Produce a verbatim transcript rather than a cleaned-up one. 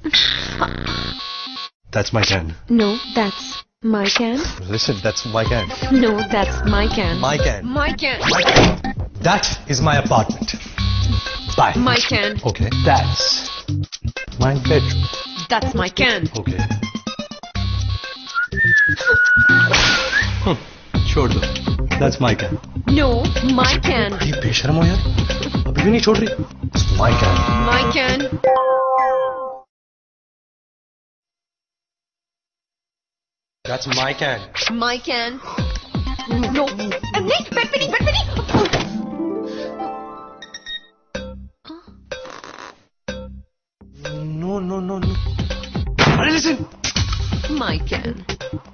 That's my can. No, that's my can. Listen, that's my can. No, that's my can. My can. My can. My can. That is my apartment. Bye. My can. Okay. That's my bedroom. That's my can. Okay. Hmm. छोड़ दो. That's my can. No, my can. ये बेशर्म हो यार. अभी भी नहीं छोड़ रही. It's my can. My can. That's my can. My can. No. नहीं, बैठ पे नहीं, बैठ पे नहीं. No, no, no, no. Listen. My can.